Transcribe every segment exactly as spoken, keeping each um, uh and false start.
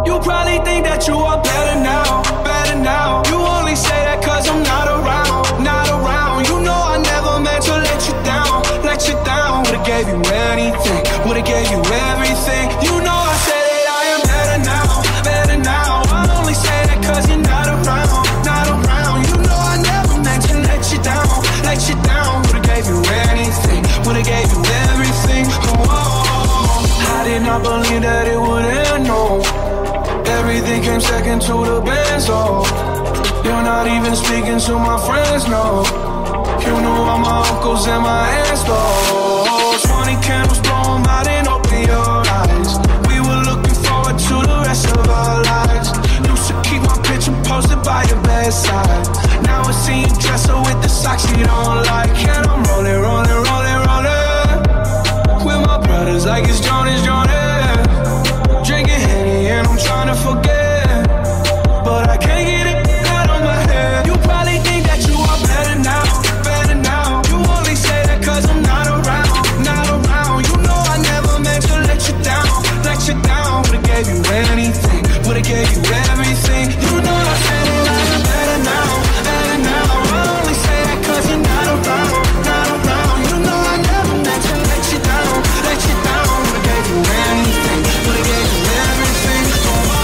You probably think that you are better now, better now. You only say that cause I'm not around, not around. You know I never meant to let you down, let you down. Would've gave you anything, would've gave you everything. You know I said that I am better now, better now. I only say that cause you're not around, not around. You know I never meant to let you down, let you down. Would've gave you anything, would've gave you everything. Oh, I did not believe that it would end, no. Everything came second to the best, oh. You're not even speaking to my friends, no. You know all my uncles and my aunts, though. Twenty candles, blow 'em out and open your eyes. We were looking forward to the rest of our lives. Used to keep my picture posted by your bedside. Now I see you dresser with the socks you don't like. And I'm rolling, rolling, rolling, rolling with my brothers like it's Jonas, Jonas. Drinking Henny and I'm trying to forget, but I can't get it out of my head. You probably think that you are better now, better now. You only say that cause I'm not around, not around. You know I never meant to let you down, let you down. Would've gave you anything, would've gave you everything. You know I said that I'm better now, better now. I only say that cause you're not around, not around. You know I never meant to let you down, let you down. Would've gave you anything, would've gave you everything. Oh.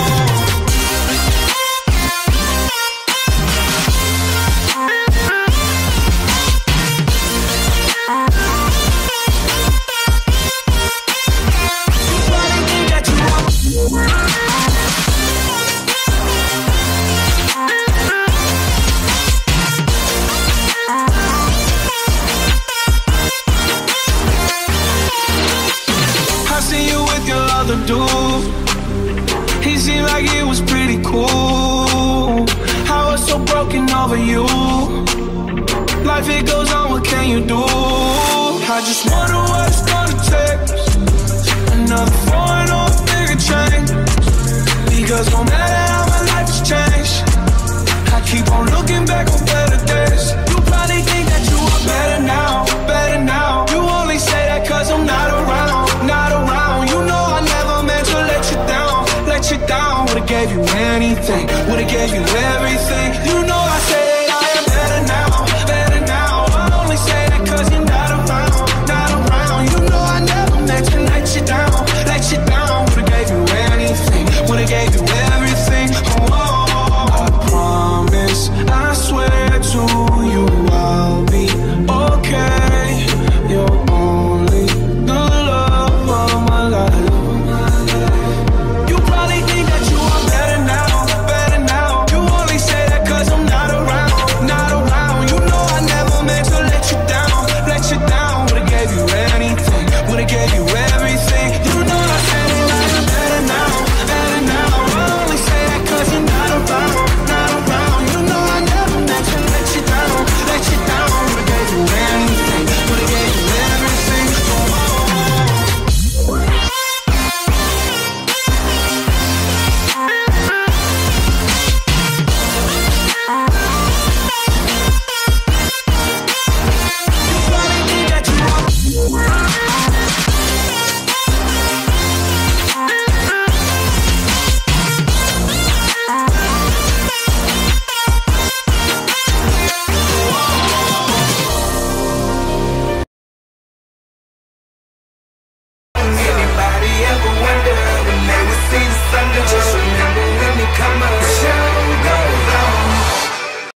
Dude, he seemed like it was pretty cool. I was so broken over you. Life it goes on, what can you do? I just wonder what it's gonna take. Another foreign or a bigger change. Because no matter how my life has changed, I keep on looking back on better days. You probably think that you are better now, better now. You only say that cause I'm not around, not around. You know I never meant to let you down, let you down. Would've gave you anything, would've gave you everything. You know